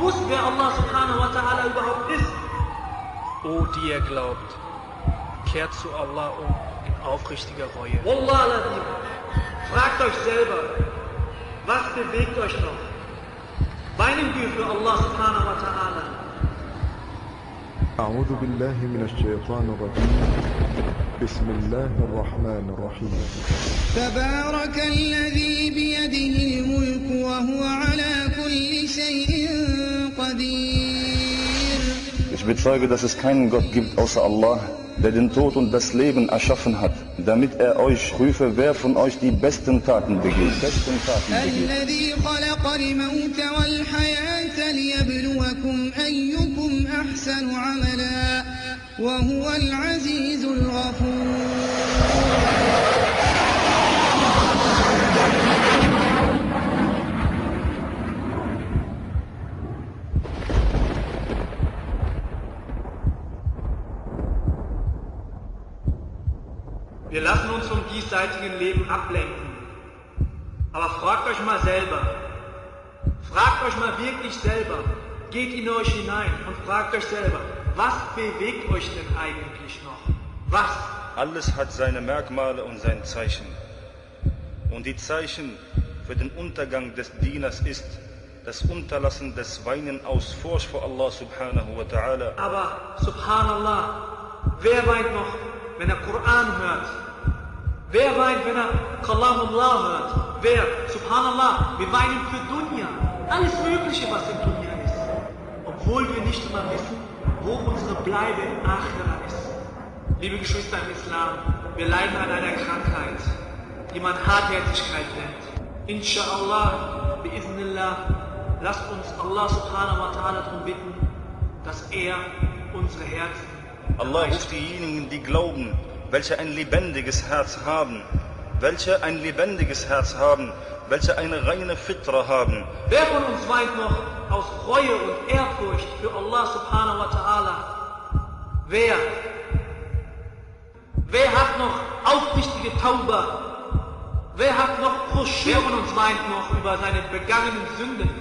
gewusst, wer Allah subhanahu wa ta'ala überhaupt ist. O die ihr glaubt, kehrt zu Allah um in aufrichtiger Reue. Wallah al-Azim, fragt euch selber, was bewegt euch noch? Weinen wir für Allah subhanahu wa ta'ala. أعوذ بالله من الشيطان الرجيم بسم الله الرحمن الرحيم تبارك الذي بيده الملك وهو على كل شيء قدير. Ich bezeuge, dass es keinen Gott gibt außer Allah, der den Tod und das Leben erschaffen hat, damit er euch prüfe, wer von euch die besten Taten begeht. الذي خلق الموت والحياة ليبلوكم أيكم أحسن عملا وهو العزيز الغفور. Wir lassen uns vom diesseitigen Leben ablenken. Aber fragt euch mal selber. Fragt euch mal wirklich selber. Geht in euch hinein und fragt euch selber, was bewegt euch denn eigentlich noch? Was? Alles hat seine Merkmale und sein Zeichen. Und die Zeichen für den Untergang des Dieners ist das Unterlassen des Weinen aus Furcht vor Allah subhanahu wa ta'ala. Aber subhanallah, wer weint noch, wenn er Koran hört? Wer weint, wenn er Kalamullah hört? Wer? Subhanallah, wir weinen für Dunya. Alles Mögliche, was in Dunya ist. Obwohl wir nicht immer wissen, wo unsere Bleibe in Akhira ist. Liebe Geschwister im Islam, wir leiden an einer Krankheit, die man Hartherzigkeit nennt. Inshallah, biiznillah, lasst uns Allah subhanahu wa ta'ala darum bitten, dass er unsere Herzen Allah ruft diejenigen, die glauben, welche ein lebendiges Herz haben, welche eine reine Fitra haben. Wer von uns weint noch aus Reue und Ehrfurcht für Allah subhanahu wa ta'ala? Wer? Wer hat noch aufrichtige Tauba? Wer hat noch Khushu'? Wer von uns weint noch über seine begangenen Sünden?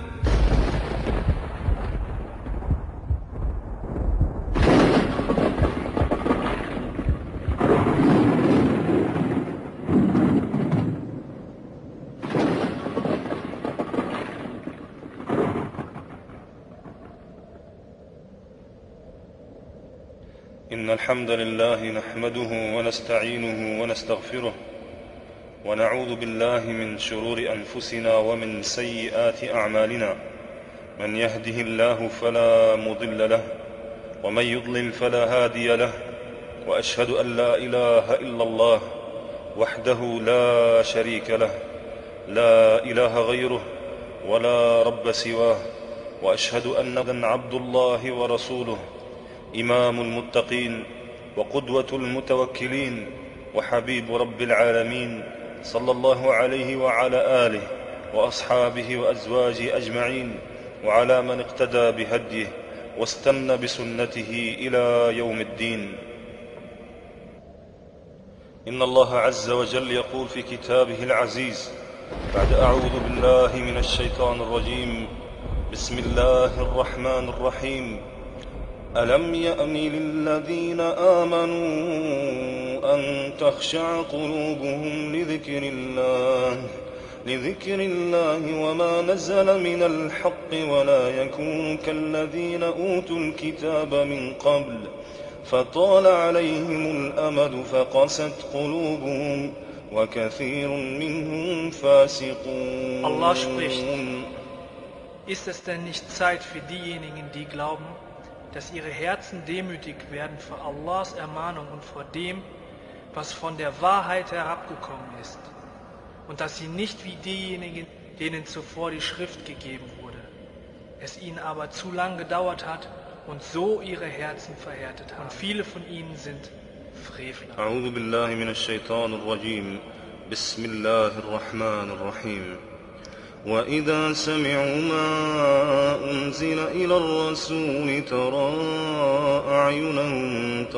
إن الحمد لله نحمده ونستعينه ونستغفره ونعوذ بالله من شرور أنفسنا ومن سيئات أعمالنا من يهده الله فلا مضل له ومن يضلل فلا هادي له وأشهد أن لا إله إلا الله وحده لا شريك له لا إله غيره ولا رب سواه وأشهد أن عبد الله ورسوله إمام المتقين وقدوة المتوكلين وحبيب رب العالمين صلى الله عليه وعلى آله وأصحابه وأزواجه أجمعين وعلى من اقتدى بهديه واستنى بسنته إلى يوم الدين. إن الله عز وجل يقول في كتابه العزيز بعد أعوذ بالله من الشيطان الرجيم بسم الله الرحمن الرحيم ألم يأن للذين آمنوا أن تخشع قلوبهم لذكر الله وما نزل من الحق ولا يكونوا كالذين أوتوا الكتاب من قبل فطال عليهم الأمد فقست قلوبهم وكثير منهم فاسقون. Allah spricht: Ist es denn nicht Zeit für diejenigen, die glauben, dass ihre Herzen demütig werden vor Allahs Ermahnung und vor dem, was von der Wahrheit herabgekommen ist, und dass sie nicht wie diejenigen, denen zuvor die Schrift gegeben wurde, es ihnen aber zu lang gedauert hat und so ihre Herzen verhärtet haben. Und viele von ihnen sind Frevler. أعوذ بالله من الشيطان الرجيم بسم الله الرحمن الرحيم وإذا سمعوا ما أنزل إلى الرسول ترى أعينهم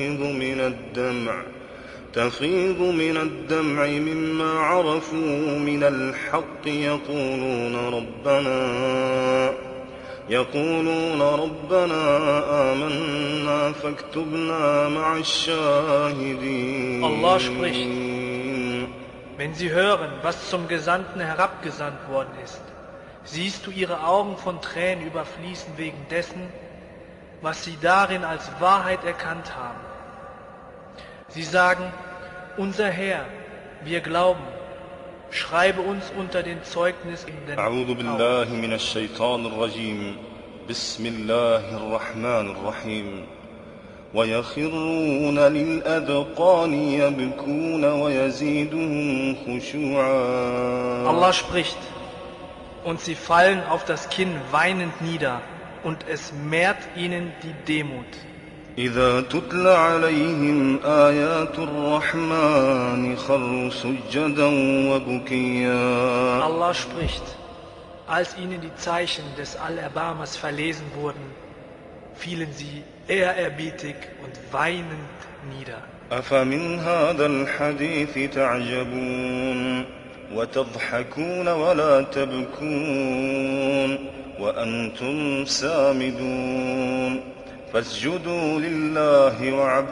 تفيض من الدمع مما عرفوا من الحق يقولون ربنا آمنا فاكتبنا مع الشاهدين. Allah spricht: Wenn sie hören, was zum Gesandten herabgesandt worden ist, siehst du ihre Augen von Tränen überfließen wegen dessen, was sie darin als Wahrheit erkannt haben. Sie sagen: Unser Herr, wir glauben, schreibe uns unter den Zeugnisgebenden أعوذ بالله من الشيطان الرجيم. بسم الله الرحمن الرحيم. ويخرون للأذقان يبكون ويزيدهم خشوعا. Allah spricht: Und sie fallen auf das Kinn weinend nieder, und es mehrt ihnen die Demut. إذا تتلى عليهم آيات الرحمن خروا سجدا وبكيا. Allah spricht: Als ihnen die Zeichen des Allerbarmers verlesen wurden, fielen sie ehrerbietig und weinend nieder. أفمن هذا الحديث تعجبون وتضحكون ولا تبكون وأنتم سامدون فاسجدوا لله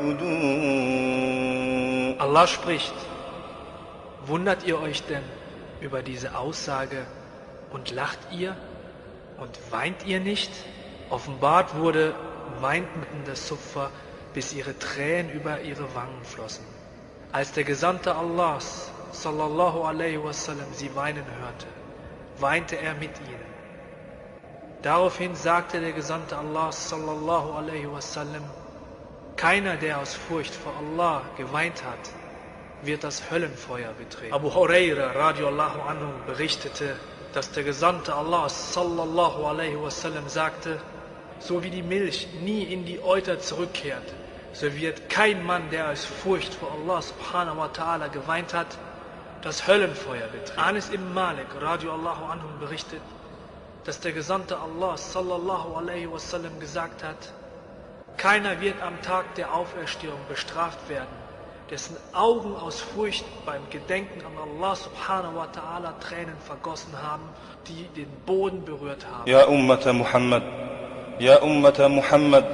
واعبدوا. Allah spricht: Wundert ihr euch denn über diese Aussage und lacht ihr und weint ihr nicht? Offenbart wurde weinten das Suffer, bis ihre Tränen über ihre Wangen flossen. Als der Gesandte Allahs, sallallahu alaihi wasallam, sie weinen hörte, weinte er mit ihnen. Daraufhin sagte der Gesandte Allahs, sallallahu alaihi wasallam: Keiner, der aus Furcht vor Allah geweint hat, wird das Höllenfeuer betreten. Abu Huraira radiallahu anhu berichtete, dass der Gesandte Allahs, sallallahu alaihi wasallam, sagte: So wie die Milch nie in die Euter zurückkehrt, so wird kein Mann, der aus Furcht vor Allah subhanahu wa ta'ala geweint hat, das Höllenfeuer betreten. Anas ibn Malik radiallahu anhu berichtet, dass der Gesandte Allah sallallahu alaihi wasallam gesagt hat: Keiner wird am Tag der Auferstehung bestraft werden, dessen Augen aus Furcht beim Gedenken an Allah subhanahu wa ta'ala Tränen vergossen haben, die den Boden berührt haben. يا أمة محمد يا أمة محمد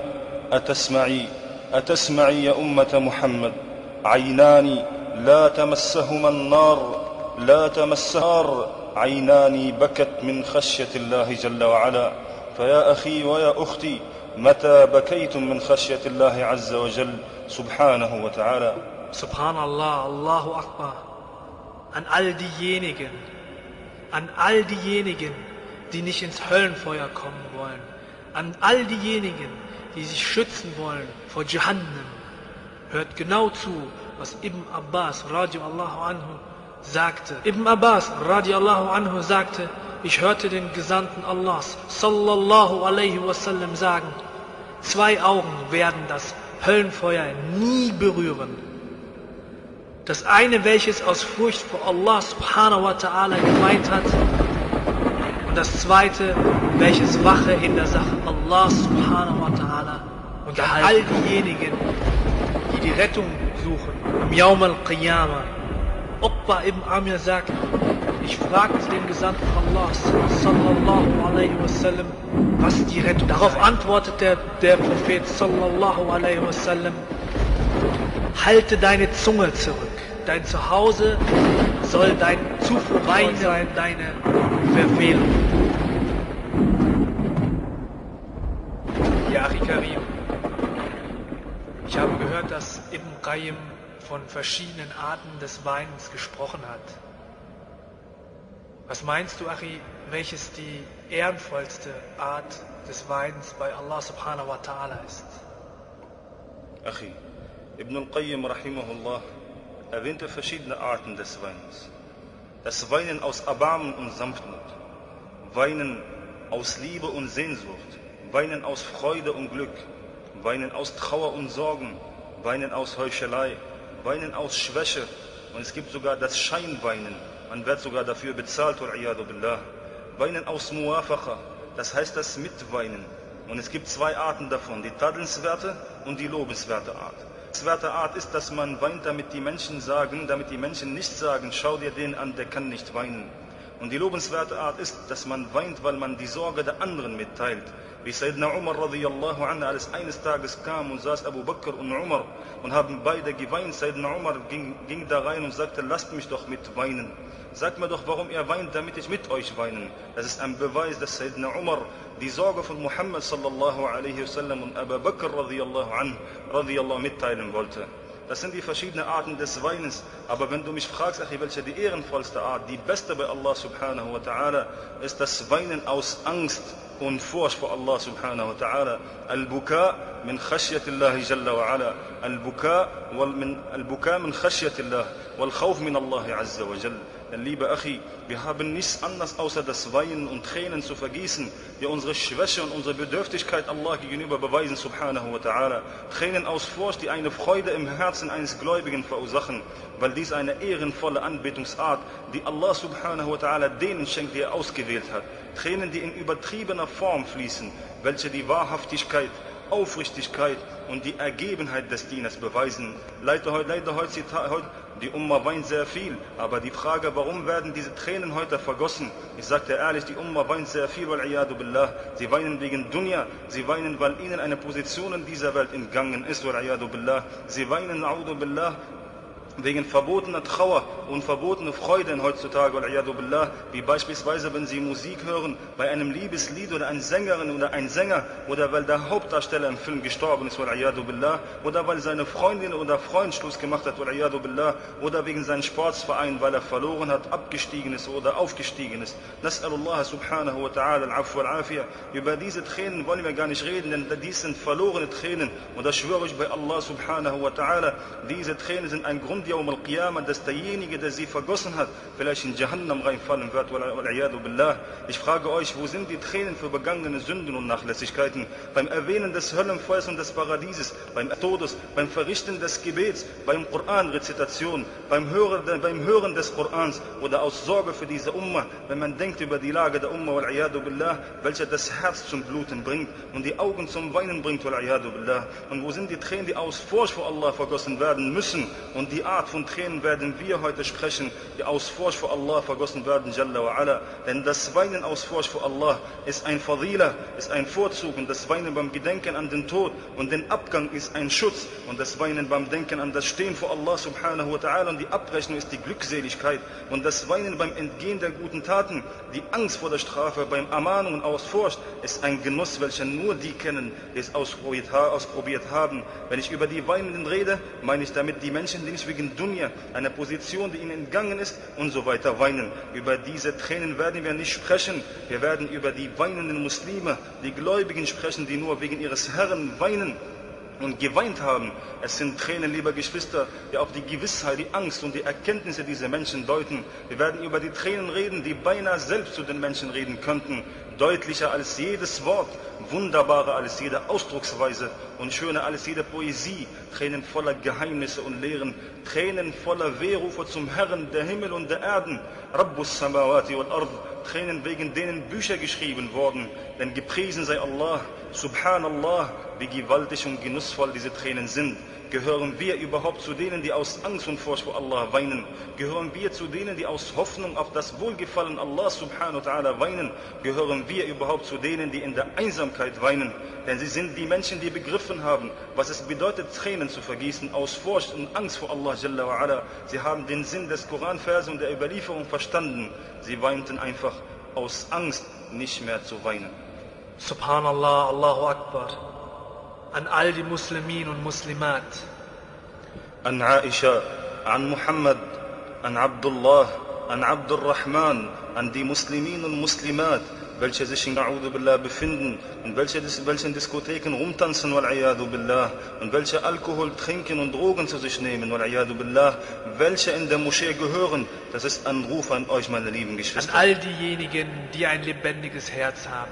أتسمعي يا أمة محمد عينان لا تمسهما النار لا تمسها عينان بكت من خشية الله جل وعلا فيا أخي ويا أختي متى بكيتم من خشية الله عز وجل سبحانه وتعالى. Subhanallah, Allahu Akbar. An all diejenigen, die nicht ins Höllenfeuer kommen wollen, an all diejenigen, die sich schützen wollen vor Jahannam, hört genau zu, was Ibn Abbas radiallahu anhu sagte. Ibn Abbas radiallahu anhu sagte: Ich hörte den Gesandten Allahs sallallahu alaihi wasallam sagen: Zwei Augen werden das Höllenfeuer nie berühren. Das eine, welches aus Furcht vor Allah subhanahu wa ta'ala geweint hat, und das zweite, welches Wache in der Sache Allah subhanahu wa ta'ala und all diejenigen, die die Rettung suchen im Yawm al-Qiyamah. Uqba ibn Amir sagt: Ich fragte den Gesandten Allahs sallallahu alaihi wasallam, was die Rettung sei. Darauf antwortete der Prophet sallallahu alaihi wasallam: Halte deine Zunge zurück. Dein Zuhause soll dein Zufluchtsort sein, deine Verfehlung. Ja, Akhi Karim, ich habe gehört, dass Ibn Qayyim von verschiedenen Arten des Weinens gesprochen hat. Was meinst du, Achi, welches die ehrenvollste Art des Weinens bei Allah subhanahu wa ta'ala ist? Achi, Ibn al-Qayyim rahimahullah erwähnte verschiedene Arten des Weinens. Das Weinen aus Erbarmen und Sanftmut, Weinen aus Liebe und Sehnsucht, Weinen aus Freude und Glück, Weinen aus Trauer und Sorgen, Weinen aus Heuchelei, Weinen aus Schwäche, und es gibt sogar das Scheinweinen, man wird sogar dafür bezahlt, wal-iyadu billah. Weinen aus Muwafaqa, das heißt das Mitweinen, und es gibt zwei Arten davon, die tadelnswerte und die lobenswerte Art. Die lobenswerte Art ist, dass man weint, damit die Menschen nicht sagen, schau dir den an, der kann nicht weinen. Und die lobenswerte Art ist, dass man weint, weil man die Sorge der anderen mitteilt. Wie Sayyidina Umar radiyallahu anhu, als eines Tages kam und saß Abu Bakr und Umar und haben beide geweint. Sayyidina Umar ging da rein und sagte, lasst mich doch mit weinen. Sagt mir doch, warum ihr weint, damit ich mit euch weinen. Das ist ein Beweis, dass Sayyidina Umar die Sorge von Muhammad sallallahu alaihi wasallam und Abu Bakr radiyallahu mitteilen wollte. Das sind die verschiedenen Arten des Weinens. Aber wenn du mich fragst, welche die ehrenvollste Art, die beste bei Allah subhanahu wa ta'ala, ist das Weinen aus Angst und Furcht vor Allah subhanahu wa ta'ala. Al-Buka min khashyatillah jalla wa ala. Al-Buka min khashyatillah wal khawf min Allah azza wa jalla. Denn lieber Achi, wir haben nichts anderes außer das Weinen und Tränen zu vergießen, die unsere Schwäche und unsere Bedürftigkeit Allah gegenüber beweisen, subhanahu wa ta'ala. Tränen aus Furcht, die eine Freude im Herzen eines Gläubigen verursachen, weil dies eine ehrenvolle Anbetungsart, die Allah subhanahu wa ta'ala denen schenkt, die er ausgewählt hat. Tränen, die in übertriebener Form fließen, welche die Wahrhaftigkeit, Aufrichtigkeit und die Ergebenheit des Dieners beweisen. Leider heutzutage, die Umma weint sehr viel, aber die Frage, warum werden diese Tränen heute vergossen? Ich sage dir ehrlich, die Umma weint sehr viel, wal-iyadu billah. Sie weinen wegen Dunya, sie weinen, weil ihnen eine Position in dieser Welt entgangen ist, wal-iyadu billah. Sie weinen, a'udhu billah, wegen verbotener Trauer und verbotene Freude heutzutage, wal-iyadu billah, wie beispielsweise, wenn sie Musik hören, bei einem Liebeslied oder eine Sängerin oder ein Sänger, oder weil der Hauptdarsteller im Film gestorben ist, wal-iyadu billah, oder weil seine Freundin oder Freund Schluss gemacht hat, wal-iyadu billah, oder wegen seinem Sportsverein, weil er verloren hat, abgestiegen ist oder aufgestiegen ist. Nas'alullah subhanahu wa ta'ala al-afwa wal-afiyah. Über diese Tränen wollen wir gar nicht reden, denn dies sind verlorene Tränen, und das schwöre ich bei Allah subhanahu wa ta'ala, diese Tränen sind ein Grund, Yawm al-Qiyamah, dass derjenige, der sie vergossen hat, vielleicht in Jahannam reinfallen wird, wal-iyadu billah. Ich frage euch, wo sind die Tränen für begangene Sünden und Nachlässigkeiten? Beim Erwähnen des Höllenfeuers und des Paradieses, beim Todes, beim Verrichten des Gebets, beim Koran-Rezitation, beim Hören des Korans oder aus Sorge für diese Umma, wenn man denkt über die Lage der Umma, wal-iyadu billah, welche das Herz zum Bluten bringt und die Augen zum Weinen bringt, wal-iyadu billah. Und wo sind die Tränen, die aus Furcht vor Allah vergossen werden müssen? Und die Art von Tränen werden wir heute sprechen, die aus Furcht vor Allah vergossen werden, Jalla wa ala. Denn das Weinen aus Furcht vor Allah ist ein Fadila, ist ein Vorzug, und das Weinen beim Gedenken an den Tod und den Abgang ist ein Schutz, und das Weinen beim Denken an das Stehen vor Allah subhanahu wa ta'ala und die Abrechnung ist die Glückseligkeit, und das Weinen beim Entgehen der guten Taten, die Angst vor der Strafe, beim Ermahnungen aus Furcht, ist ein Genuss, welcher nur die kennen, die es ausprobiert haben. Wenn ich über die Weinenden rede, meine ich damit die Menschen, die nicht wegen Dunya, eine Position, die ihnen entgangen ist, und so weiter weinen. Über diese Tränen werden wir nicht sprechen. Wir werden über die weinenden Muslime, die Gläubigen sprechen, die nur wegen ihres Herrn weinen und geweint haben. Es sind Tränen, liebe Geschwister, die auf die Gewissheit, die Angst und die Erkenntnisse dieser Menschen deuten. Wir werden über die Tränen reden, die beinahe selbst zu den Menschen reden könnten. Deutlicher als jedes Wort, wunderbarer als jede Ausdrucksweise und schöner als jede Poesie. Tränen voller Geheimnisse und Lehren, Tränen voller Wehrufe zum Herrn der Himmel und der Erden, Rabbus Samawati wal Ard. Tränen, wegen denen Bücher geschrieben wurden, denn gepriesen sei Allah, Subhanallah, wie gewaltig und genussvoll diese Tränen sind. Gehören wir überhaupt zu denen, die aus Angst und Furcht vor Allah weinen? Gehören wir zu denen, die aus Hoffnung auf das Wohlgefallen Allah subhanahu wa ta'ala weinen? Gehören wir überhaupt zu denen, die in der Einsamkeit weinen? Denn sie sind die Menschen, die begriffen haben, was es bedeutet, Tränen zu vergießen aus Furcht und Angst vor Allah Jalla wa ala. Sie haben den Sinn des Koranverses und der Überlieferung verstanden. Sie weinten einfach aus Angst, nicht mehr zu weinen. Subhanallah, Allahu Akbar. An all die Muslimin und Muslimat. An Aisha, an Muhammad, an Abdullah, an Abdurrahman, an die Muslimin und Muslimat, welche sich in A'udhu Billah befinden und welche in Diskotheken rumtanzen, wal-iyadu billah, und welche Alkohol trinken und Drogen zu sich nehmen, wal-iyadu billah, welche in der Moschee gehören. Das ist ein Ruf an euch, meine lieben Geschwister. An all diejenigen, die ein lebendiges Herz haben.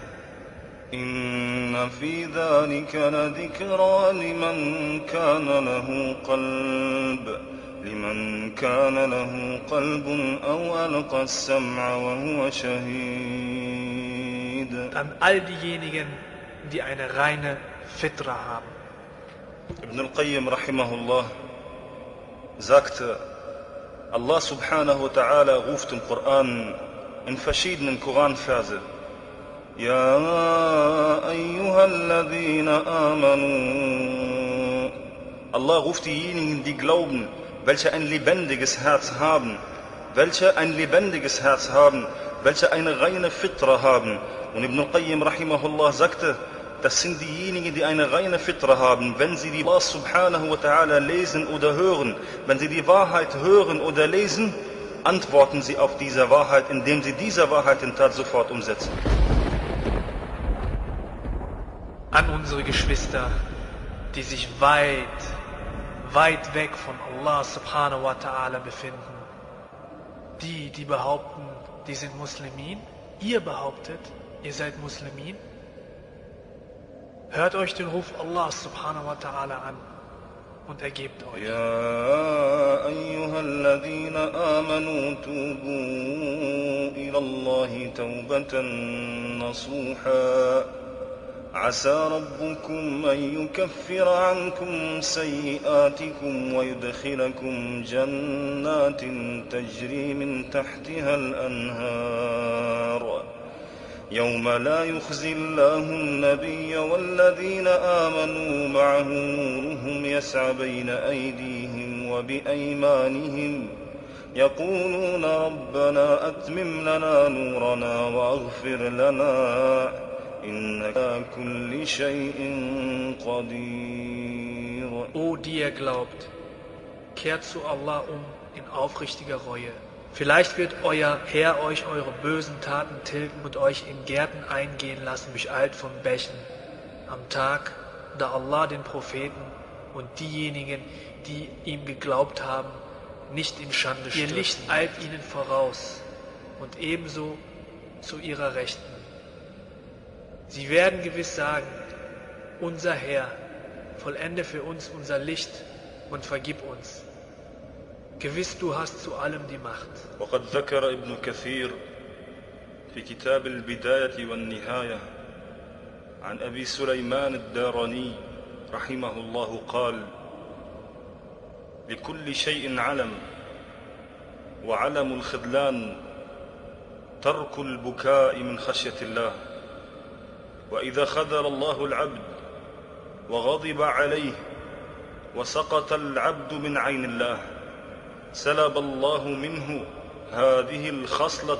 إن في ذلك لذكرى لمن كان له قلب أو ألقى السمع وهو شهيد. An all diejenigen, die eine reine Fitra haben. Ibn al-Qayyim rahimahullah sagte, Allah subhanahu wa ta'ala ruft im Koran in verschiedenen Koranverse. Ja, ayyuhalladhina amanu. Allah ruft diejenigen, die glauben, welche ein lebendiges Herz haben, welche eine reine Fitra haben. Und Ibn al-Qayyim rahimahullah sagte, das sind diejenigen, die eine reine Fitra haben. Wenn sie die Allah subhanahu wa ta'ala lesen oder hören, wenn sie die Wahrheit hören oder lesen, antworten sie auf diese Wahrheit, indem sie diese Wahrheit in Tat sofort umsetzen. An unsere Geschwister, die sich weit weg von Allah subhanahu wa ta'ala befinden. Die behaupten, die sind Muslimin. Ihr behauptet, ihr seid Muslimin. Hört euch den Ruf Allah subhanahu wa ta'ala an und ergebt euch. Ja, ayyuhalladhina amanu tubu ila Allahi tawbatan nasuha. عسى ربكم أن يكفر عنكم سيئاتكم ويدخلكم جنات تجري من تحتها الأنهار يوم لا يخزي الله النبي والذين آمنوا معه نورهم يسعى بين أيديهم وبأيمانهم يقولون ربنا أتمم لنا نورنا واغفر لنا إنك على كل شيء قدير. O die ihr glaubt, kehrt zu Allah in aufrichtiger Reue. Vielleicht wird euer Herr euch eure bösen Taten tilgen und euch in Gärten eingehen lassen, durcheilt von Bächen, am Tag, da Allah den Propheten und diejenigen, die ihm geglaubt haben, nicht in Schande stürzt. Ihr Licht eilt ihnen voraus und ebenso zu ihrer Rechten. Sie werden gewiss sagen, unser Herr, vollende für uns unser Licht und vergib uns. Gewiss, du hast zu allem die Macht. وقد ذكر ابن كثير في كتاب البداية والنهاية عن أبي سليمان الداراني رحمه الله قال: لكل شيء علم، وعلم الخذلان ترك البكاء من خشية الله. وإذا خذل الله العبد وغضب عليه وسقط العبد من عين الله سلب الله منه هذه الخصلة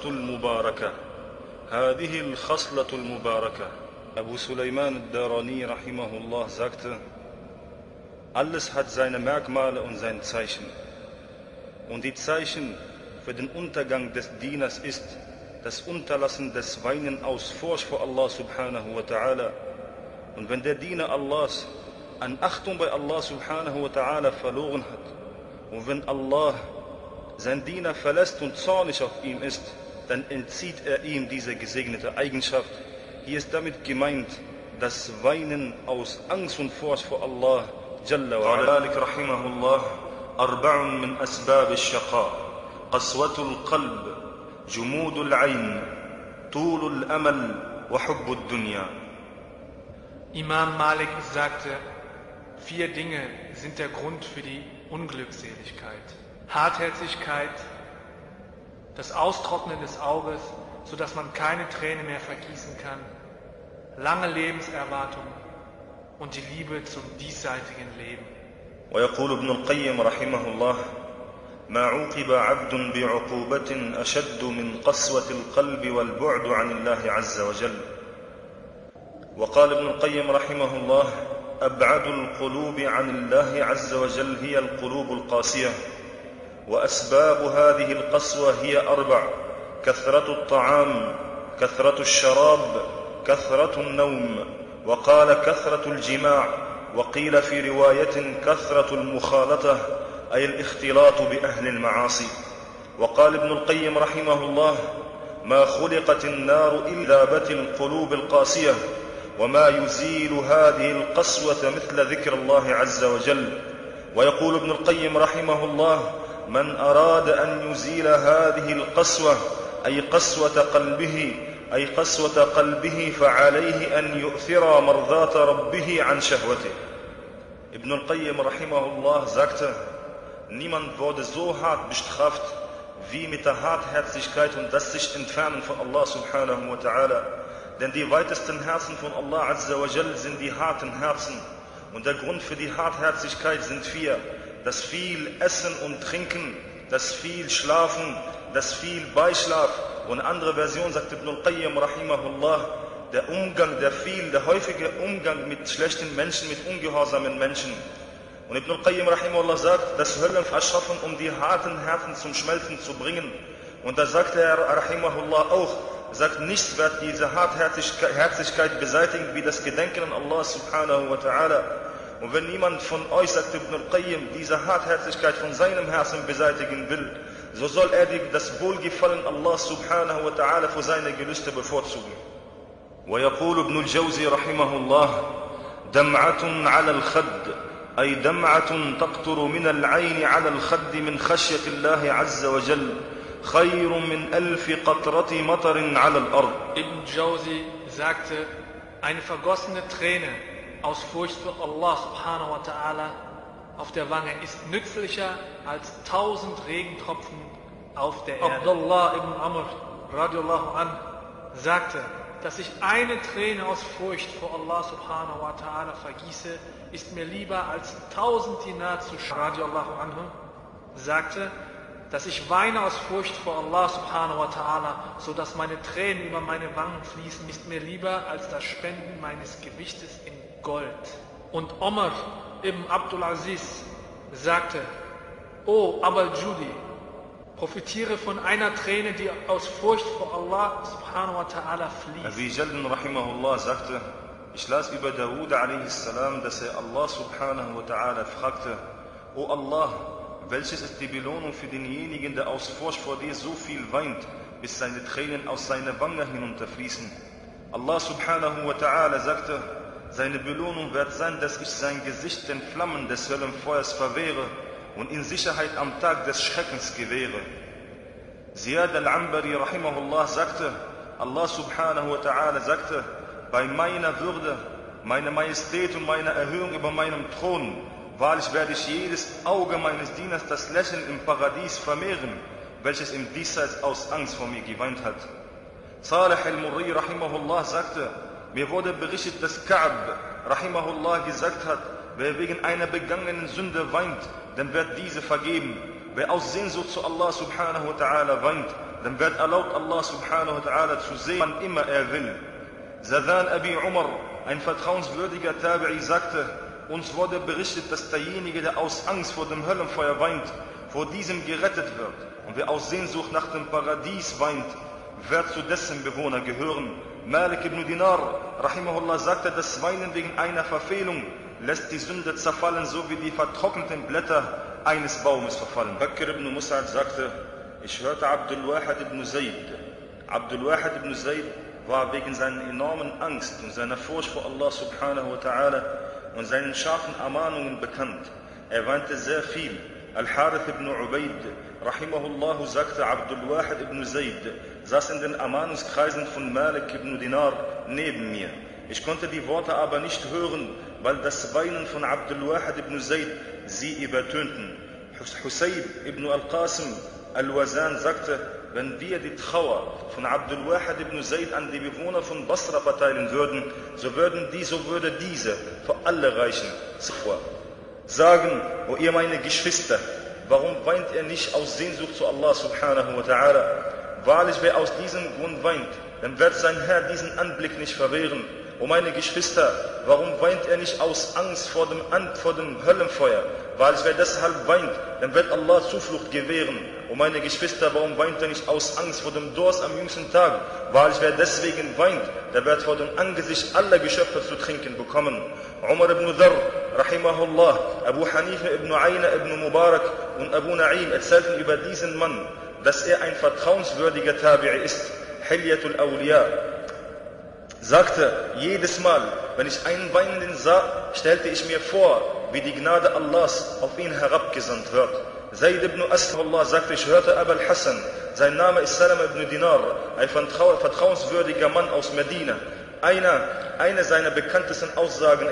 المباركة. Abu Sulaiman al-Darani rahimahullah sagte, alles hat seine Merkmale und sein Zeichen. Und die Zeichen für den Untergang des Dieners ist das Unterlassen des Weinen aus Furcht vor Allah subhanahu wa ta'ala. Und wenn der Diener Allahs an Achtung bei Allah subhanahu wa ta'ala verloren hat, und wenn Allah sein Diener verlässt und zornig auf ihm ist, dann entzieht er ihm diese gesegnete Eigenschaft. Hier ist damit gemeint, das Weinen aus Angst und Furcht vor Allah Jalla wa ala. Malik rahimahullah, arba'un min asbab al-shaqa, qaswatul qalb, jumudul ayn, tulul amal wa hubbud dunya. Imam Malik sagte, 4 Dinge sind der Grund für die Unglückseligkeit. Hartherzigkeit, das Austrocknen des Auges, sodass man keine Träne mehr vergießen kann, lange Lebenserwartung und die Liebe zum diesseitigen Leben. ويقول ابن القيم رحمه الله: ما عوقب عبد بعقوبة أشد من قسوة القلب والبعد عن الله عز وجل. وقال ابن القيم رحمه الله: أبعد القلوب عن الله عز وجل هي القلوب القاسية، وأسباب هذه القسوة هي 4: كثرة الطعام، كثرة الشراب، كثرة النوم، وقال كثرة الجماع، وقيل في رواية كثرة المخالطة أي الاختلاط بأهل المعاصي. وقال ابن القيم رحمه الله: ما خلقت النار إلا ذابت القلوب القاسية، وما يزيل هذه القسوة مثل ذكر الله عز وجل. ويقول ابن القيم رحمه الله: من أراد أن يزيل هذه القسوة أي قسوة قلبه فعليه أن يؤثر مرضاة ربه عن شهوته. Ibn al-Qayyim rahimahullah sagte, niemand wurde so hart bestraft wie mit der Hartherzigkeit und das sich entfernen von Allah subhanahu wa ta'ala. Denn die weitesten Herzen von Allah azza wa jal sind die harten Herzen. Und der Grund für die Hartherzigkeit sind 4. Das viel Essen und Trinken, das viel Schlafen, das viel Beischlaf. Und eine andere Version sagt Ibn al-Qayyim rahimahullah, der häufige Umgang mit schlechten Menschen, mit ungehorsamen Menschen. Und Ibn al-Qayyim rahimahullah sagt, das Höllen erschaffen, um die harten Herzen zum Schmelzen zu bringen. Und da sagt er rahimahullah auch, sagt, nichts wird diese Hartherzigkeit beseitigen, wie das Gedenken an Allah subhanahu wa ta'ala. Und wenn niemand von euch, sagt Ibn al-Qayyim, diese Hartherzigkeit von seinem Herzen beseitigen will, so soll er das Wohlgefallen Allah subhanahu wa ta'ala für seine Gelüste bevorzugen. ويقول ابن الجوزي رحمه الله دمعة على الخد أي دمعة تقطر من العين على الخد من خشية الله عز وجل خير من 1000 قطرة مطر على الأرض. Ibn Jawzi sagte, eine vergossene Träne aus Furcht für Allah subhanahu wa ta'ala auf der Wange ist nützlicher als 1000 Regentropfen auf der Erde. Abdullah ibn Amr radiallahu an sagte, dass ich eine Träne aus Furcht vor Allah subhanahu wa ta'ala vergieße, ist mir lieber als 1000 Dinar zu radiallahu anhu sagte, dass ich weine aus Furcht vor Allah subhanahu wa ta'ala, so dass meine Tränen über meine Wangen fließen, ist mir lieber als das Spenden meines Gewichtes in Gold. Und Omar ibn Abdul Aziz sagte, O Abul Judi, profitiere von einer Träne, die aus Furcht vor Allah subhanahu wa ta'ala fließt. Abi Jaldan rahimahullah sagte, ich las über Dawud a.s., dass er Allah subhanahu wa ta'ala fragte, O Allah, welches ist die Belohnung für denjenigen, der aus Furcht vor dir so viel weint, bis seine Tränen aus seiner Wange hinunterfließen? Allah subhanahu wa ta'ala sagte, seine Belohnung wird sein, dass ich sein Gesicht den Flammen des Höllenfeuers verwehre und in Sicherheit am Tag des Schreckens gewähre. Ziyad al-Ambari rahimahullah sagte, Allah subhanahu wa ta'ala sagte, bei meiner Würde, meiner Majestät und meiner Erhöhung über meinem Thron, wahrlich werde ich jedes Auge meines Dieners das Lächeln im Paradies vermehren, welches im Diesseits aus Angst vor mir geweint hat. Salih al-Murri rahimahullah sagte, mir wurde berichtet, dass Ka'b rahimahullah gesagt hat, wer wegen einer begangenen Sünde weint, dann wird diese vergeben. Wer aus Sehnsucht zu Allah subhanahu wa ta'ala weint, dann wird erlaubt Allah subhanahu wa ta'ala zu sehen, wann immer er will. Zadan Abi Umar, ein vertrauenswürdiger Tabi'i, sagte, uns wurde berichtet, dass derjenige, der aus Angst vor dem Höllenfeuer weint, vor diesem gerettet wird. Und wer aus Sehnsucht nach dem Paradies weint, wird zu dessen Bewohner gehören. Malik ibn Dinar, rahimahullah, sagte, das Weinen wegen einer Verfehlung lässt die Sünde zerfallen, so wie die vertrockneten Blätter eines Baumes verfallen. Bakr ibn Mus'ad sagte, ich hörte Abdul Wahid ibn Zayd. Abdul Wahid ibn Zayd war wegen seiner enormen Angst und seiner Furcht vor Allah subhanahu wa ta'ala und seinen scharfen Ermahnungen bekannt. Er weinte sehr viel. Al-Harith ibn Ubaid, rahimahullah, sagte, Abdul Wahid ibn Zayd saß in den Ermahnungskreisen von Malik ibn Dinar neben mir. Ich konnte die Worte aber nicht hören, weil das Weinen von Abdul Wahid ibn Zayd sie übertönten. Husayb ibn al-Qasim al-Wazan sagte, wenn wir die Trauer von Abdul Wahid ibn Zayd an die Bewohner von Basra verteilen würden, so würde diese für alle reichen. Sagen, o ihr meine Geschwister, warum weint ihr nicht aus Sehnsucht zu Allah subhanahu wa ta'ala? Wahrlich, wer aus diesem Grund weint, dann wird sein Herr diesen Anblick nicht verwehren. O meine Geschwister, warum weint er nicht aus Angst vor dem Höllenfeuer? Wahrlich, wer deshalb weint, dann wird Allah Zuflucht gewähren. O meine Geschwister, warum weint er nicht aus Angst vor dem Durst am jüngsten Tag? Wahrlich, wer deswegen weint, der wird vor dem Angesicht aller Geschöpfe zu trinken bekommen. Umar ibn Dharr, rahimahullah, Abu Hanifa ibn Ayna ibn Mubarak und Abu Na'im erzählten über diesen Mann, dass er ein vertrauenswürdiger Tabi'i ist. Hilyatul Awliya sagte, jedes Mal, wenn ich einen Weinenden sah, stellte ich mir vor, wie die Gnade Allahs auf ihn herabgesandt wird. Zayd ibn Aslam sagte, ich hörte Abul Hassan, sein Name ist Salam ibn Dinar, ein vertrauenswürdiger Mann aus Medina. Eine seiner bekanntesten Aussagen ist,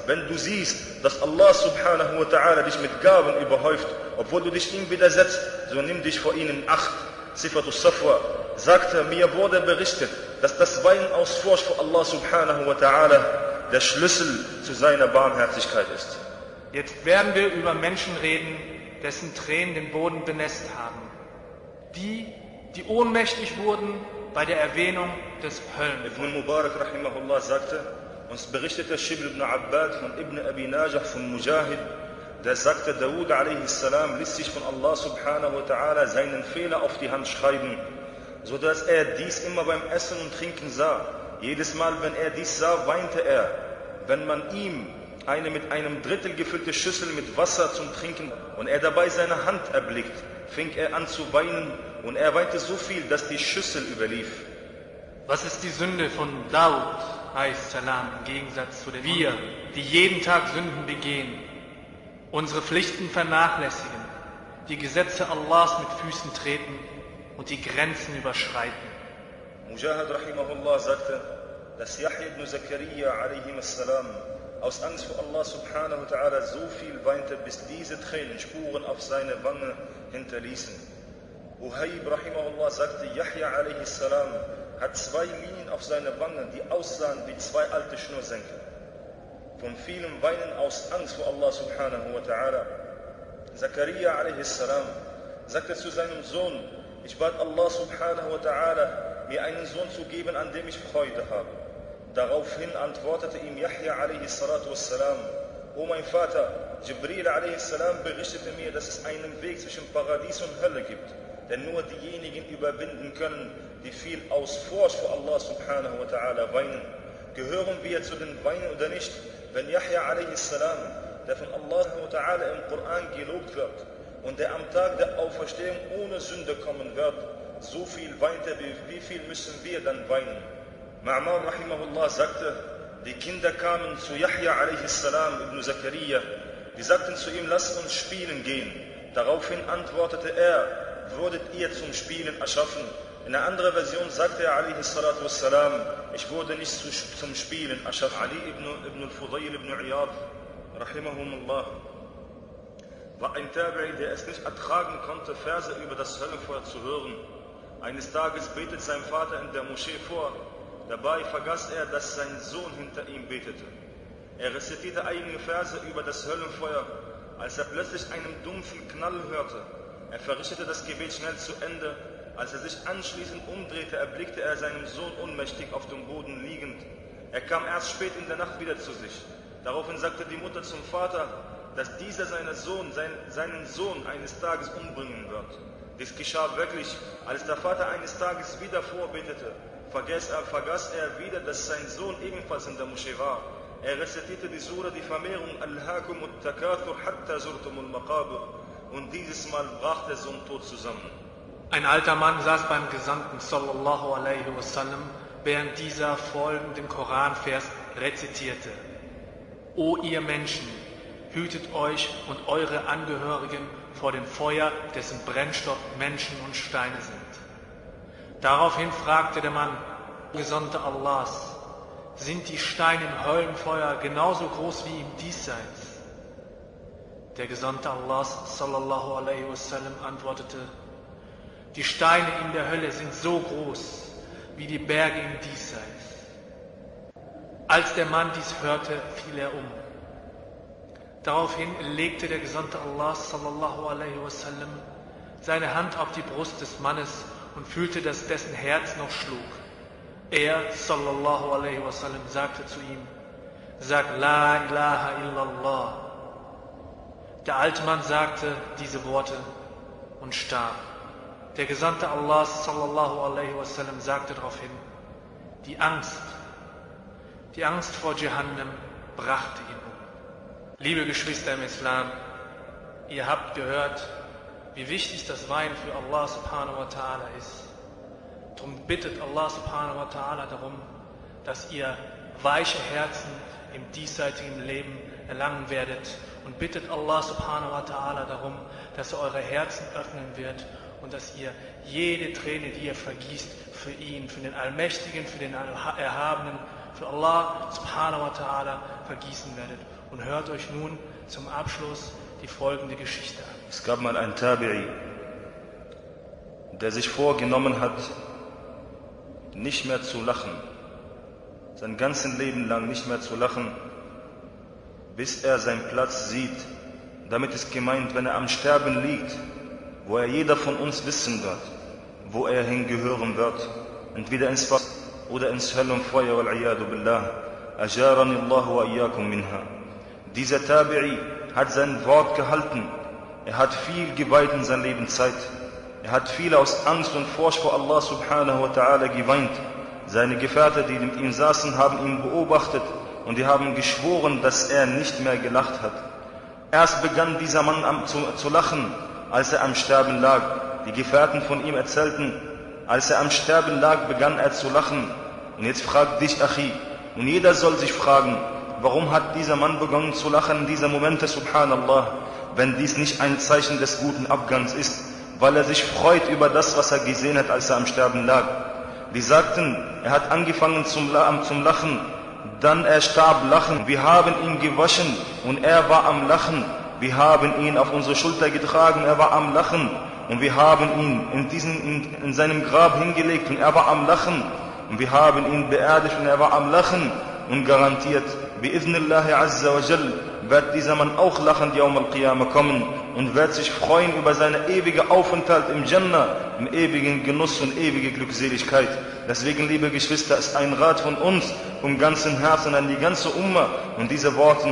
wenn du siehst, dass Allah subhanahu wa ta'ala dich mit Gaben überhäuft, obwohl du dich ihm widersetzt, so nimm dich vor ihnen in Acht. Sifatus Safwa sagte, mir wurde berichtet, dass das Weinen aus Furcht vor Allah subhanahu wa ta'ala der Schlüssel zu seiner Barmherzigkeit ist. Jetzt werden wir über Menschen reden, dessen Tränen den Boden benässt haben. Die ohnmächtig wurden bei der Erwähnung des Ibn Höllenfeuers. Mubarak rahimahullah sagte, uns berichtete Shibr ibn Abbad von Ibn Abi Najah von Mujahid, der sagte, Dawud a.s. ließ sich von Allah subhanahu wa ta'ala seinen Fehler auf die Hand schreiben, so dass er dies immer beim Essen und Trinken sah. Jedes Mal, wenn er dies sah, weinte er. Wenn man ihm eine mit einem Drittel gefüllte Schüssel mit Wasser zum Trinken und er dabei seine Hand erblickt, fing er an zu weinen und er weinte so viel, dass die Schüssel überlief. Was ist die Sünde von Daud a.s. im Gegensatz zu wir, die jeden Tag Sünden begehen, unsere Pflichten vernachlässigen, die Gesetze Allahs mit Füßen treten und die Grenzen überschreiten? Mujahid rahimahullah sagte, dass Yahya ibn Zakaria a.s. aus Angst vor Allah subhanahu wa ta'ala so viel weinte, bis diese Tränen Spuren auf seine Wange hinterließen. Uhayb rahimahullah sagte, Yahya a.s. hat 2 Linien auf seiner Wange, die aussahen wie 2 alte Schnürsenkel. Von vielem Weinen aus Angst vor Allah subhanahu wa ta'ala. Zakaria a.s. sagte zu seinem Sohn, ich bat Allah subhanahu wa ta'ala, mir einen Sohn zu geben, an dem ich Freude habe. Daraufhin antwortete ihm Yahya a.s. O mein Vater, Jibril a.s. berichtete mir, dass es einen Weg zwischen Paradies und Hölle gibt, denn nur diejenigen überwinden können, die viel aus Furcht vor Allah subhanahu wa ta'ala weinen. Gehören wir zu den Weinen oder nicht? Wenn Yahya a.s., der von Allah subhanahu wa ta'ala im Koran gelobt wird und der am Tag der Auferstehung ohne Sünde kommen wird, so viel weinte, wie viel müssen wir dann weinen? Ma'mar rahimahullah sagte, die Kinder kamen zu Yahya a.s. ibn Zakaria, die sagten zu ihm, lasst uns spielen gehen. Daraufhin antwortete er, wurdet ihr zum Spielen erschaffen? In einer anderen Version sagte er a.s. ich wurde nicht zum Spielen erschaffen. Ali ibn al-Fudayl ibn Iyad rahimahumullah war ein Tabi'i, der es nicht ertragen konnte, Verse über das Höllenfeuer zu hören. Eines Tages betet sein Vater in der Moschee vor. Dabei vergaß er, dass sein Sohn hinter ihm betete. Er rezitierte einige Verse über das Höllenfeuer, als er plötzlich einen dumpfen Knall hörte. Er verrichtete das Gebet schnell zu Ende. Als er sich anschließend umdrehte, erblickte er seinen Sohn ohnmächtig auf dem Boden liegend. Er kam erst spät in der Nacht wieder zu sich. Daraufhin sagte die Mutter zum Vater, dass dieser seinen Sohn eines Tages umbringen wird. Dies geschah wirklich, als der Vater eines Tages wieder vorbetete. Vergaß er wieder, dass sein Sohn ebenfalls in der Moschee war. Er rezitierte die Sura, die Vermehrung Alhaakumut Takathur hatta zurtumul maqabir, und dieses Mal brach der Sohn tot zusammen. Ein alter Mann saß beim Gesandten sallallahu alaihi wasallam, während dieser folgenden Koranvers rezitierte: O ihr Menschen, hütet euch und eure Angehörigen vor dem Feuer, dessen Brennstoff Menschen und Steine sind. Daraufhin fragte der Mann: Gesandter Allahs, sind die Steine im Höllenfeuer genauso groß wie im Diesseits? Der Gesandte Allahs sallallahu alaihi wasallam antwortete: Die Steine in der Hölle sind so groß wie die Berge im Diesseits. Als der Mann dies hörte, fiel er um. Daraufhin legte der Gesandte Allahs sallallahu alaihi wasallam seine Hand auf die Brust des Mannes und fühlte, dass dessen Herz noch schlug. Er sallallahu alaihi wasallam sagte zu ihm: Sag La ilaha illallah. Der alte Mann sagte diese Worte und starb. Der Gesandte Allahs sallallahu alaihi wasallam sagte daraufhin: Die Angst vor Jahannam brachte ihn um. Liebe Geschwister im Islam, ihr habt gehört, wie wichtig das Weinen für Allah subhanahu wa ta'ala ist. Darum bittet Allah subhanahu wa ta'ala darum, dass ihr weiche Herzen im diesseitigen Leben erlangen werdet, und bittet Allah subhanahu wa ta'ala darum, dass er eure Herzen öffnen wird und dass ihr jede Träne, die ihr vergießt, für ihn, für den Allmächtigen, für den Erhabenen, für Allah subhanahu wa ta'ala vergießen werdet. und hört euch nun zum Abschluss die folgende Geschichte an. Es gab mal einen Tabi'i, der sich vorgenommen hat, nicht mehr zu lachen, sein ganzes Leben lang nicht mehr zu lachen, bis er seinen Platz sieht. Damit ist gemeint, wenn er am Sterben liegt, wo er jeder von uns wissen wird, wo er hingehören wird, entweder ins Wasser oder ins Höllenfeuer, wal-'iyadu billah, ajarani Allah wa iyyakum minha. Dieser Tabi'i hat sein Wort gehalten, er hat viel geweiht in seiner Lebenszeit, er hat viel aus Angst und Furcht vor Allah subhanahu wa ta'ala geweint. Seine Gefährten, die mit ihm saßen, haben ihn beobachtet und die haben geschworen, dass er nicht mehr gelacht hat. Erst begann dieser Mann zu lachen, als er am Sterben lag. Die Gefährten von ihm erzählten, als er am Sterben lag, begann er zu lachen. Und jetzt fragt dich, Achi, und jeder soll sich fragen, warum hat dieser Mann begonnen zu lachen in dieser Momente, subhanallah, wenn dies nicht ein Zeichen des guten Abgangs ist, weil er sich freut über das, was er gesehen hat, als er am Sterben lag. Die sagten, er hat angefangen zum Lachen, dann er starb lachen. Wir haben ihn gewaschen und er war am Lachen. Wir haben ihn auf unsere Schulter getragen, er war am Lachen. Und wir haben ihn in seinem Grab hingelegt und er war am Lachen. Und wir haben ihn beerdigt und er war am Lachen. Und garantiert, bi'idhnillahi azza wa jal, wird dieser Mann auch lachend Yawm al-Qiyamah kommen und wird sich freuen über seinen ewigen Aufenthalt im Jannah, im ewigen Genuss und ewige Glückseligkeit. Deswegen, liebe Geschwister, ist ein Rat von uns, vom ganzen Herzen an die ganze Umma. Und diese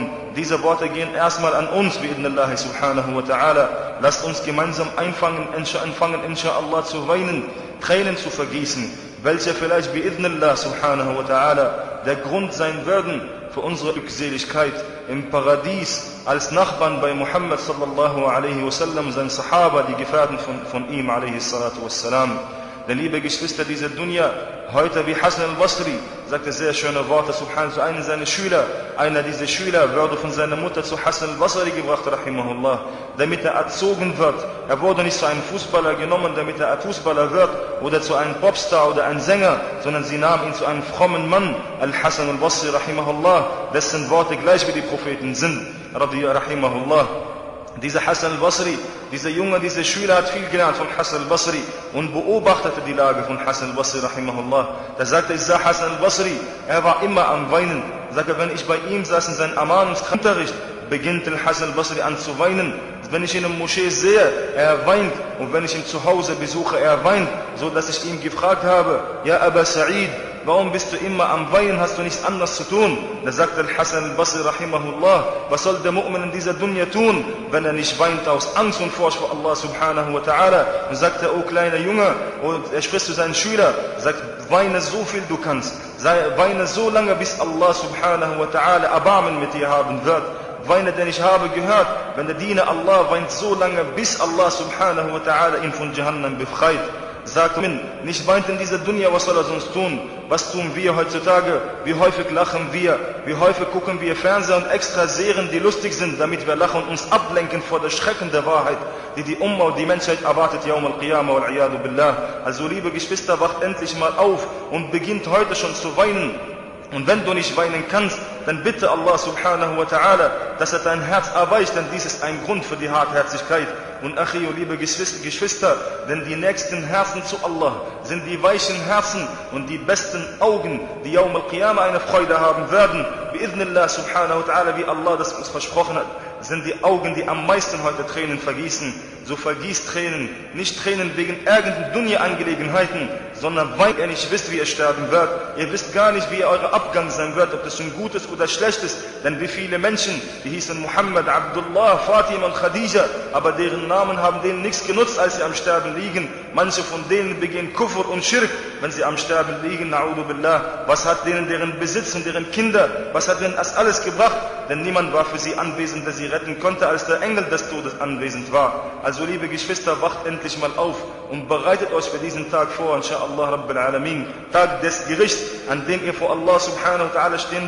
Worte gehen erstmal an uns, bi'idhnillahi subhanahu wa ta'ala. Lasst uns gemeinsam anfangen, inshallah, zu weinen, Tränen zu vergießen, welche vielleicht bi'idhnillah subhanahu wa ta'ala der Grund sein werden für unsere Glückseligkeit im Paradies als Nachbarn bei Muhammad sallallahu alaihi wasallam, sein Sahaba, die Gefährten von ihm alaihi salatu wassalam. Denn liebe Geschwister, diese Dunya, heute wie Hasan al-Basri sagte sehr schöne Worte, subhanahu, zu einem seiner Schüler. Einer dieser Schüler wurde von seiner Mutter zu Hasan al-Basri gebracht, rahimahullah, damit er erzogen wird. Er wurde nicht zu einem Fußballer genommen, damit er ein Fußballer wird, oder zu einem Popstar oder einem Sänger, sondern sie nahm ihn zu einem frommen Mann, al-Hasan al-Basri, rahimahullah, dessen Worte gleich wie die Propheten sind, rahimahullah. Dieser Hasan al-Basri, dieser Junge, dieser Schüler hat viel gelernt von Hasan al-Basri und beobachtete die Lage von Hasan al-Basri, rahimahullah. Da sagte, ich sah Hasan al-Basri, er war immer am Weinen. Sagte, wenn ich bei ihm saß in seinem Ermahnungsunterricht, beginnt Hasan al-Basri an zu weinen. Wenn ich ihn in der Moschee sehe, er weint. Und wenn ich ihn zu Hause besuche, er weint. So dass ich ihn gefragt habe, ja Aba Sa'id, warum bist du immer am Weinen, hast du nichts anderes zu tun? Da sagte Hasan al-Basri, rahimahullah, was soll der Mu'min in dieser Dunya tun, wenn er nicht weint aus Angst und Furcht vor Allah subhanahu wa ta'ala? Und sagte, oh kleiner Junge, und er spricht zu seinen Schülern, sagt, weine so viel du kannst, weine so lange, bis Allah subhanahu wa ta'ala Erbarmen mit dir haben wird. Weine, denn ich habe gehört, wenn der Diener Allah weint so lange, bis Allah subhanahu wa ta'ala ihn von Jahannam befreit. Sagt mir, nicht weint in dieser Dunya, was soll er sonst tun? Was tun wir heutzutage? Wie häufig lachen wir? Wie häufig gucken wir Fernseher und extra Serien, die lustig sind, damit wir lachen und uns ablenken vor der Schrecken der Wahrheit, die die Umma und die Menschheit erwartet, Yawm al-Qiyamah wal-'iyadu billah. Also liebe Geschwister, wacht endlich mal auf und beginnt heute schon zu weinen. Und wenn du nicht weinen kannst, dann bitte Allah subhanahu wa ta'ala, dass er dein Herz erweicht, denn dies ist ein Grund für die Hartherzigkeit. Und Achi, liebe Geschwister, denn die nächsten Herzen zu Allah sind die weichen Herzen und die besten Augen, die Yawm al-Qiyamah eine Freude haben werden. Bi'idhnillah subhanahu wa ta'ala, wie Allah das uns versprochen hat, sind die Augen, die am meisten heute Tränen vergießen. So vergießt Tränen, nicht Tränen wegen irgendeiner Dunya-Angelegenheiten, sondern weil ihr nicht wisst, wie ihr sterben wird. Ihr wisst gar nicht, wie euer Abgang sein wird, ob das ein gutes oder schlechtes. Denn wie viele Menschen, die hießen Muhammad, Abdullah, Fatima und Khadija, aber deren Namen haben denen nichts genutzt, als sie am Sterben liegen. Manche von denen begehen Kufr und Schirk, wenn sie am Sterben liegen, na'udhu billah. Was hat denen deren Besitz und deren Kinder, was hat denen das alles gebracht? Denn niemand war für sie anwesend, der sie retten konnte, als der Engel des Todes anwesend war. Also liebe Geschwister, wacht endlich mal auf und bereitet euch für diesen Tag vor, inshallah Rabbil Alamin, Tag des Gerichts, an dem ihr vor Allah subhanahu wa ta'ala stehen wird.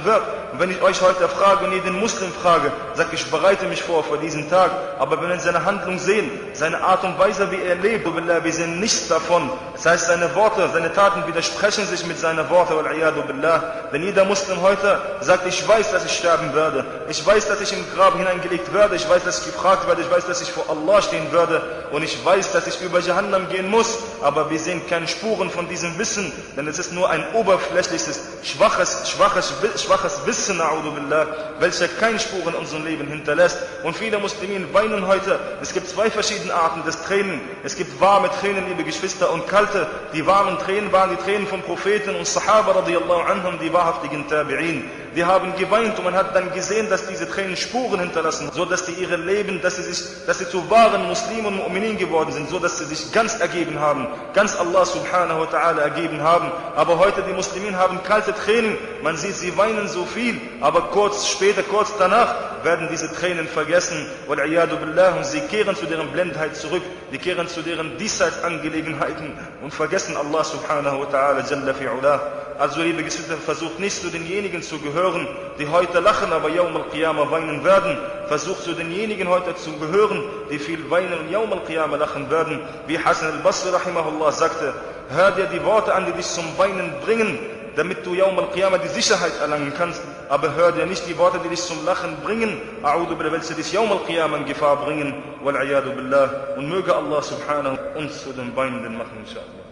Und wenn ich euch heute frage und jeden Muslim frage, sage ich bereite mich vor diesen Tag, aber wenn wir seine Handlung sehen, seine Art und Weise, wie er lebt, wir sehen nichts davon. Das heißt, seine Worte, seine Taten widersprechen sich mit seinen Worten, denn jeder Muslim heute sagt, ich weiß, dass ich sterben werde, ich weiß, dass ich im Grab hineingelegt werde, ich weiß, dass ich gefragt werde, ich weiß, dass ich vor Allah stehen werde und ich weiß, dass ich über Jahannam gehen muss, aber wir sehen keine Spuren von diesem Wissen, denn es ist nur ein oberflächliches, schwaches Wissen, welcher keine Spuren in unserem Leben hinterlässt. Und viele Muslimen weinen heute. Es gibt zwei verschiedene Arten des Tränen. Es gibt warme Tränen, liebe Geschwister, und kalte. Die warmen Tränen waren die Tränen von Propheten und Sahaba radiallahu anhum, die wahrhaftigen Tabi'in. Die haben geweint und man hat dann gesehen, dass diese Tränen Spuren hinterlassen, so dass die ihre Leben, dass sie zu wahren Muslimen und Mu'minin geworden sind, so dass sie sich ganz ergeben haben, ganz Allah subhanahu wa ta'ala ergeben haben. Aber heute die Muslimen haben kalte Tränen, man sieht, sie weinen so viel, aber kurz danach werden diese Tränen vergessen, und sie kehren zu deren Blindheit zurück, die kehren zu deren Diesseitsangelegenheiten und vergessen Allah subhanahu wa ta'ala jalla fi'ulah. Also liebe Geschwister, versucht nicht zu denjenigen zu gehören, die heute lachen, aber Yawm al-Qiyamah weinen werden. Versucht zu denjenigen heute zu gehören, die viel weinen und Yawm al-Qiyamah lachen werden. Wie Hasan al-Basri rahimahullah sagte, hör dir die Worte an, die dich zum Weinen bringen, damit du Yawm al-Qiyamah die Sicherheit erlangen kannst, aber hör dir nicht die Worte, die dich zum Lachen bringen, welche dich Yawm al-Qiyamah in Gefahr bringen, und möge Allah subhanahu uns zu den Weinenden machen, inshallah.